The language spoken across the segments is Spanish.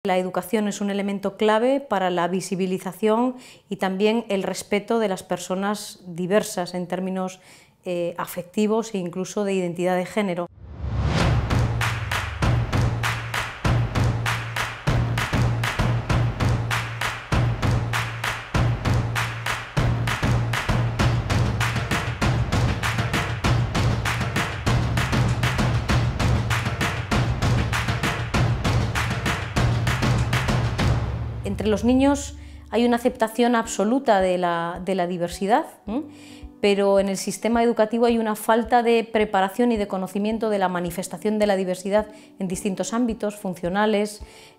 La educación es un elemento clave para la visibilización y también el respeto de las personas diversas en términos afectivos e incluso de identidad de género. Entre los niños hay una aceptación absoluta de la diversidad, pero en el sistema educativo hay una falta de preparación y de conocimiento de la manifestación de la diversidad en distintos ámbitos funcionales,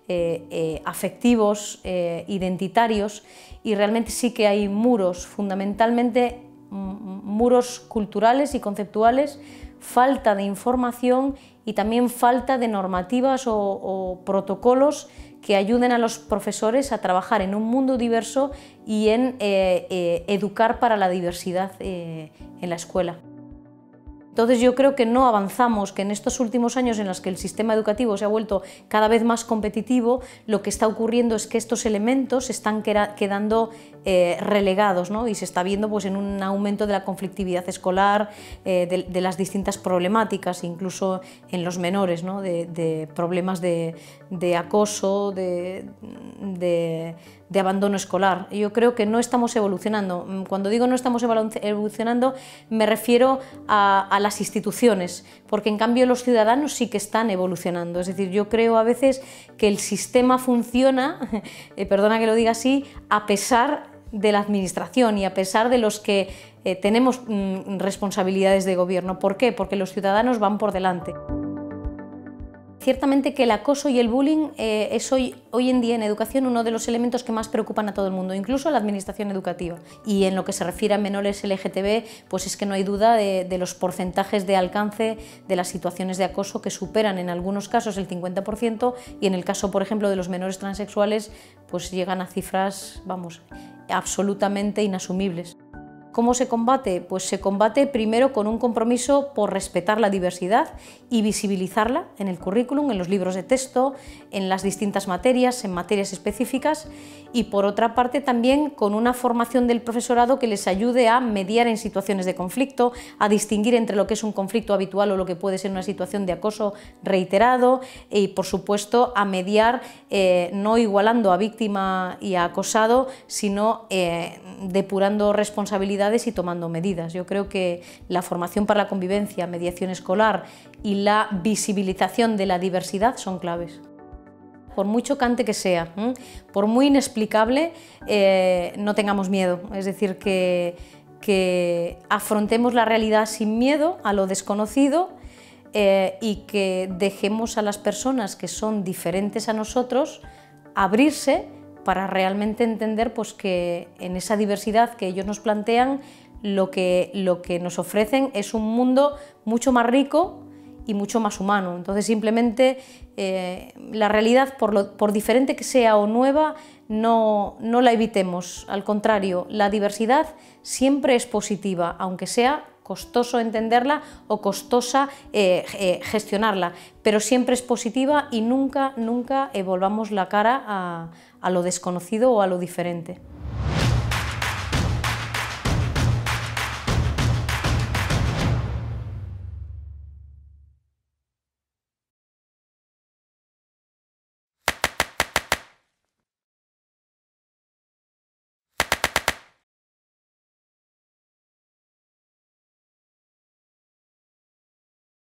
afectivos, identitarios, y realmente sí que hay muros, fundamentalmente muros culturales y conceptuales, falta de información y también falta de normativas o protocolos que ayuden a los profesores a trabajar en un mundo diverso y en educar para la diversidad en la escuela. Entonces yo creo que no avanzamos, que en estos últimos años en los que el sistema educativo se ha vuelto cada vez más competitivo, lo que está ocurriendo es que estos elementos están quedando relegados, ¿no? Y se está viendo pues, en un aumento de la conflictividad escolar, de las distintas problemáticas, incluso en los menores, ¿no? de problemas de acoso, de abandono escolar. Yo creo que no estamos evolucionando. Cuando digo no estamos evolucionando, me refiero a las instituciones, porque en cambio los ciudadanos sí que están evolucionando. Es decir, yo creo a veces que el sistema funciona, perdona que lo diga así, a pesar de la administración y a pesar de los que tenemos responsabilidades de gobierno. ¿Por qué? Porque los ciudadanos van por delante. Ciertamente que el acoso y el bullying es hoy en día en educación uno de los elementos que más preocupan a todo el mundo, incluso a la administración educativa. Y en lo que se refiere a menores LGTB, pues es que no hay duda de los porcentajes de alcance de las situaciones de acoso que superan en algunos casos el 50% y en el caso, por ejemplo, de los menores transexuales, pues llegan a cifras, vamos, absolutamente inasumibles. ¿Cómo se combate? Pues se combate primero con un compromiso por respetar la diversidad y visibilizarla en el currículum, en los libros de texto, en las distintas materias, en materias específicas, y por otra parte también con una formación del profesorado que les ayude a mediar en situaciones de conflicto, a distinguir entre lo que es un conflicto habitual o lo que puede ser una situación de acoso reiterado y por supuesto a mediar no igualando a víctima y a acosado, sino depurando responsabilidades y tomando medidas. Yo creo que la formación para la convivencia, mediación escolar y la visibilización de la diversidad son claves. Por muy chocante que sea, por muy inexplicable, no tengamos miedo. Es decir, que afrontemos la realidad sin miedo a lo desconocido y que dejemos a las personas que son diferentes a nosotros abrirse para realmente entender pues, que en esa diversidad que ellos nos plantean, lo que nos ofrecen es un mundo mucho más rico y mucho más humano. Entonces simplemente la realidad, por diferente que sea o nueva, no la evitemos. Al contrario, la diversidad siempre es positiva, aunque sea costoso entenderla o costosa gestionarla, pero siempre es positiva y nunca volvamos la cara a lo desconocido o a lo diferente.